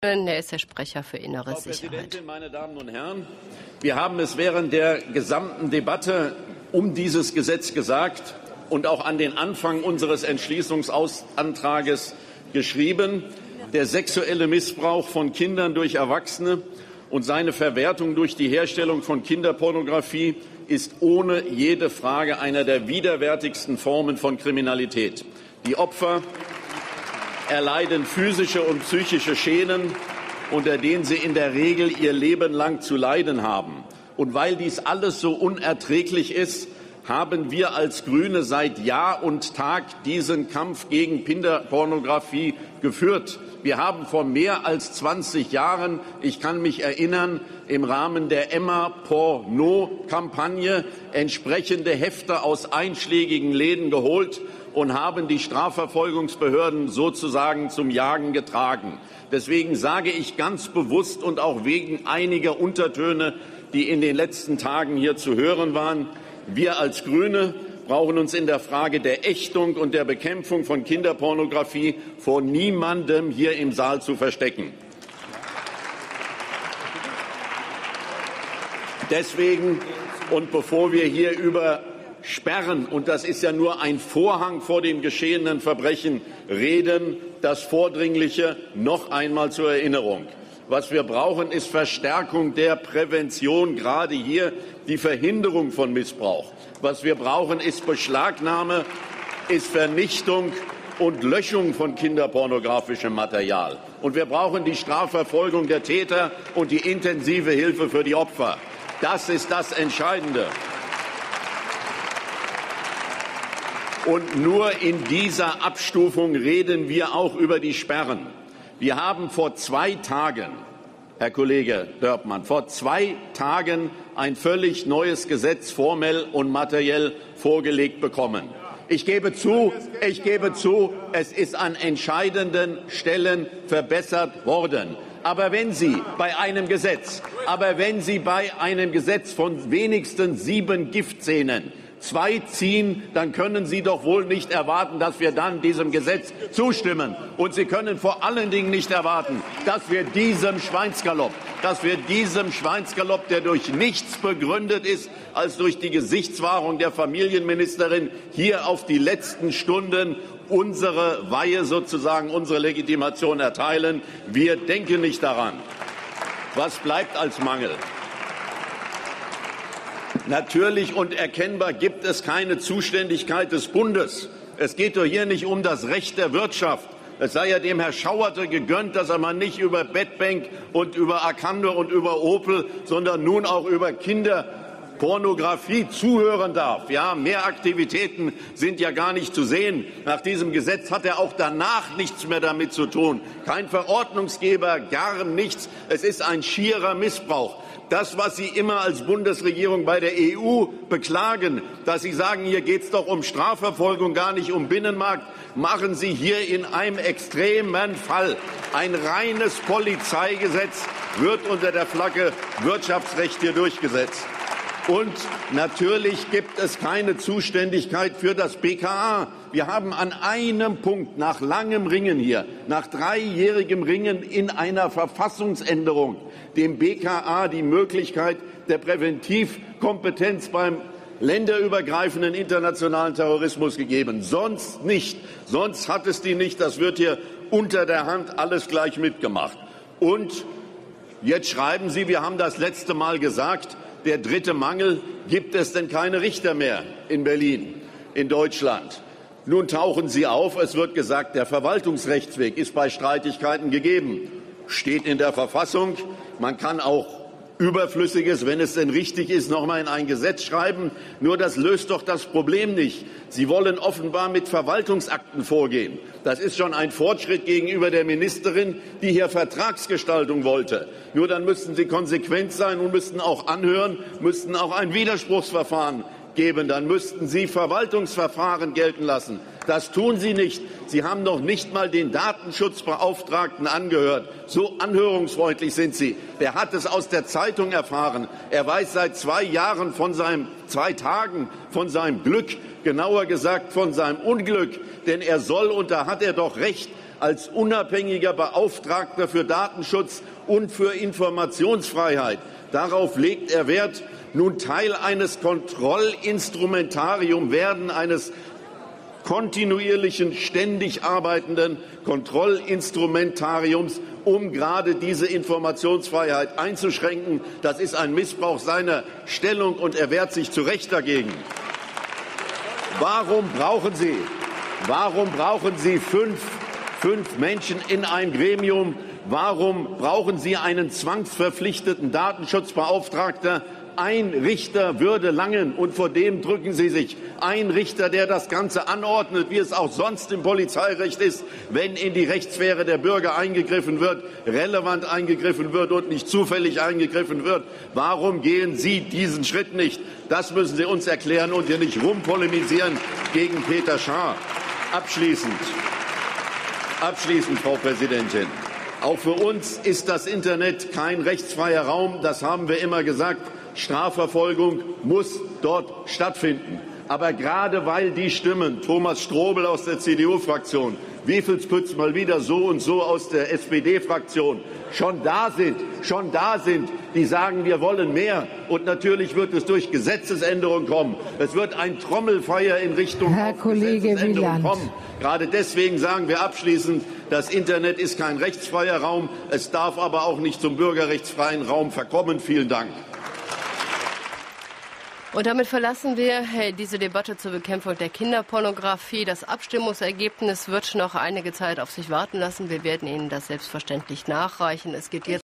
Er ist der Sprecher für innere Frau Sicherheit. Präsidentin, meine Damen und Herren! Wir haben es während der gesamten Debatte um dieses Gesetz gesagt und auch an den Anfang unseres Entschließungsantrages geschrieben. Der sexuelle Missbrauch von Kindern durch Erwachsene und seine Verwertung durch die Herstellung von Kinderpornografie ist ohne jede Frage einer der widerwärtigsten Formen von Kriminalität. Die Opfer erleiden physische und psychische Schäden, unter denen sie in der Regel ihr Leben lang zu leiden haben. Und weil dies alles so unerträglich ist, haben wir als Grüne seit Jahr und Tag diesen Kampf gegen Kinderpornografie geführt. Wir haben vor mehr als 20 Jahren, ich kann mich erinnern, im Rahmen der Emma-Porno-Kampagne entsprechende Hefte aus einschlägigen Läden geholt und haben die Strafverfolgungsbehörden sozusagen zum Jagen getragen. Deswegen sage ich ganz bewusst und auch wegen einiger Untertöne, die in den letzten Tagen hier zu hören waren, wir als Grüne brauchen uns in der Frage der Ächtung und der Bekämpfung von Kinderpornografie vor niemandem hier im Saal zu verstecken. Deswegen und bevor wir hier über Sperren, und das ist ja nur ein Vorhang vor dem geschehenen Verbrechen, reden, das Vordringliche noch einmal zur Erinnerung. Was wir brauchen, ist Verstärkung der Prävention, gerade hier die Verhinderung von Missbrauch. Was wir brauchen, ist Beschlagnahme, ist Vernichtung und Löschung von kinderpornografischem Material. Und wir brauchen die Strafverfolgung der Täter und die intensive Hilfe für die Opfer. Das ist das Entscheidende. Und nur in dieser Abstufung reden wir auch über die Sperren. Wir haben vor 2 Tagen, Herr Kollege Dörpmann, vor 2 Tagen ein völlig neues Gesetz formell und materiell vorgelegt bekommen. Ich gebe zu, es ist an entscheidenden Stellen verbessert worden. Aber wenn Sie bei einem Gesetz von wenigstens 7 Giftszenen 2 ziehen, dann können Sie doch wohl nicht erwarten, dass wir dann diesem Gesetz zustimmen. Und Sie können vor allen Dingen nicht erwarten, dass wir diesem Schweinsgalopp, der durch nichts begründet ist, als durch die Gesichtswahrung der Familienministerin, hier auf die letzten Stunden unsere Weihe sozusagen, unsere Legitimation erteilen. Wir denken nicht daran. Was bleibt als Mangel? Natürlich und erkennbar gibt es keine Zuständigkeit des Bundes. Es geht doch hier nicht um das Recht der Wirtschaft. Es sei ja dem Herrn Schauerte gegönnt, dass er mal nicht über Bedbank und über Arcandor und über Opel, sondern nun auch über Kinderpornografie zuhören darf. Ja, mehr Aktivitäten sind ja gar nicht zu sehen. Nach diesem Gesetz hat er auch danach nichts mehr damit zu tun. Kein Verordnungsgeber, gar nichts. Es ist ein schierer Missbrauch. Das, was Sie immer als Bundesregierung bei der EU beklagen, dass Sie sagen, hier geht es doch um Strafverfolgung, gar nicht um Binnenmarkt, machen Sie hier in einem extremen Fall. Ein reines Polizeigesetz wird unter der Flagge Wirtschaftsrecht hier durchgesetzt. Und natürlich gibt es keine Zuständigkeit für das BKA. Wir haben an einem Punkt nach langem Ringen hier, nach 3-jährigem Ringen in einer Verfassungsänderung, dem BKA die Möglichkeit der Präventivkompetenz beim länderübergreifenden internationalen Terrorismus gegeben. Sonst nicht. Sonst hat es die nicht. Das wird hier unter der Hand alles gleich mitgemacht. Und jetzt schreiben Sie, wir haben das letzte Mal gesagt, der dritte Mangel, gibt es denn keine Richter mehr in Berlin, in Deutschland? Nun tauchen sie auf, es wird gesagt, der Verwaltungsrechtsweg ist bei Streitigkeiten gegeben. Steht in der Verfassung, man kann auch Überflüssiges, wenn es denn richtig ist, noch mal in ein Gesetz schreiben. Nur das löst doch das Problem nicht. Sie wollen offenbar mit Verwaltungsakten vorgehen. Das ist schon ein Fortschritt gegenüber der Ministerin, die hier Vertragsgestaltung wollte. Nur dann müssten Sie konsequent sein und müssten auch anhören, müssten auch ein Widerspruchsverfahren geben. Dann müssten Sie Verwaltungsverfahren gelten lassen. Das tun Sie nicht. Sie haben noch nicht mal den Datenschutzbeauftragten angehört. So anhörungsfreundlich sind Sie. Der hat es aus der Zeitung erfahren. Er weiß seit 2 Tagen von seinem Glück, genauer gesagt von seinem Unglück. Denn er soll, und da hat er doch recht, als unabhängiger Beauftragter für Datenschutz und für Informationsfreiheit. Darauf legt er Wert, nun Teil eines Kontrollinstrumentariums werden, eines kontinuierlichen, ständig arbeitenden Kontrollinstrumentariums, um gerade diese Informationsfreiheit einzuschränken. Das ist ein Missbrauch seiner Stellung, und er wehrt sich zu Recht dagegen. Warum brauchen Sie fünf Menschen in einem Gremium? Warum brauchen Sie einen zwangsverpflichteten Datenschutzbeauftragten? Ein Richter würde langen, und vor dem drücken Sie sich. Ein Richter, der das Ganze anordnet, wie es auch sonst im Polizeirecht ist, wenn in die Rechtssphäre der Bürger eingegriffen wird, relevant eingegriffen wird und nicht zufällig eingegriffen wird. Warum gehen Sie diesen Schritt nicht? Das müssen Sie uns erklären und hier nicht rumpolemisieren gegen Peter Schaar. Abschließend, Frau Präsidentin. Auch für uns ist das Internet kein rechtsfreier Raum. Das haben wir immer gesagt. Strafverfolgung muss dort stattfinden. Aber gerade weil die Stimmen, Thomas Strobel aus der CDU-Fraktion, Wiefelspütz mal wieder so und so aus der SPD-Fraktion, schon da sind, die sagen, wir wollen mehr. Und natürlich wird es durch Gesetzesänderungen kommen. Es wird ein Trommelfeuer in Richtung Gesetzesänderungen kommen. Gerade deswegen sagen wir abschließend, das Internet ist kein rechtsfreier Raum. Es darf aber auch nicht zum bürgerrechtsfreien Raum verkommen. Vielen Dank. Und damit verlassen wir diese Debatte zur Bekämpfung der Kinderpornografie. Das Abstimmungsergebnis wird noch einige Zeit auf sich warten lassen. Wir werden Ihnen das selbstverständlich nachreichen. Es geht jetzt